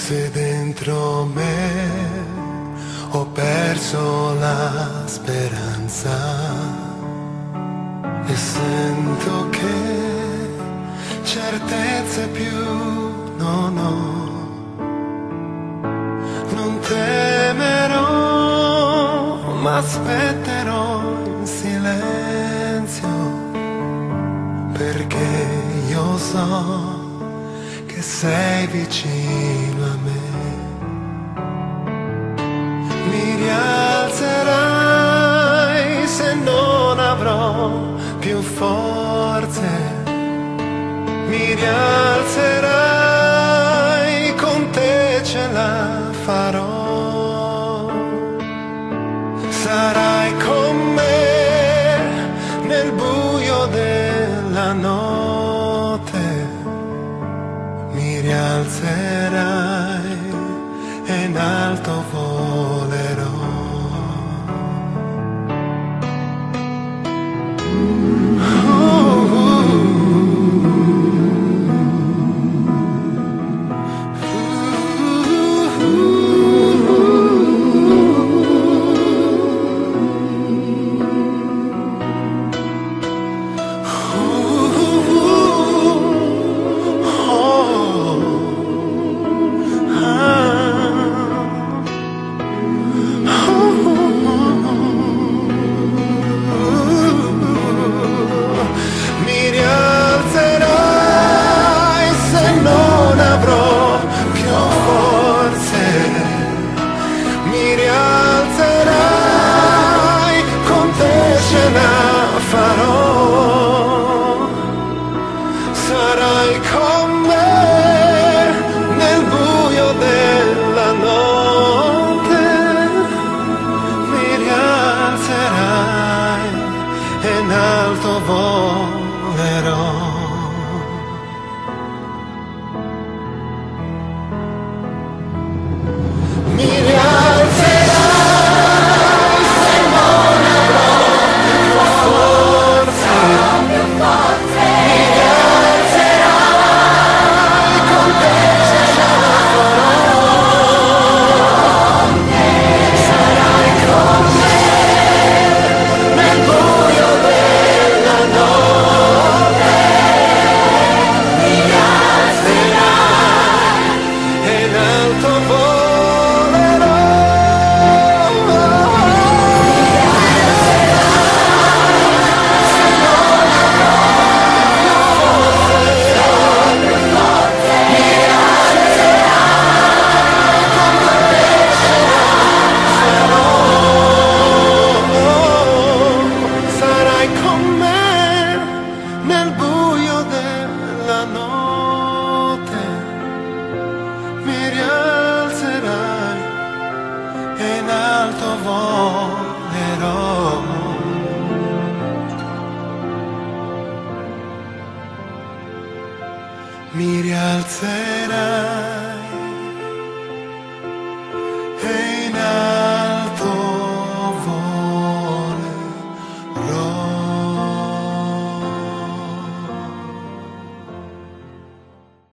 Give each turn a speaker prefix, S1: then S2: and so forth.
S1: Se dentro me ho perso la speranza e sento che certezze più non ho, non temerò, ma aspetterò in silenzio, perché io so che sei vicino a me. Mi rialzerai se non avrò più forze, mi rialzerai, con te ce la farò. Sarai con me nel buio della notte, mi rialzerai e in alto volerò. Sarai con me nel buio della notte, mi rialzerai e in alto volerò. Mi rialzerai se non avrò più forze, nel buio della notte, mi rialzerai e in alto volerò. Mi rialzerai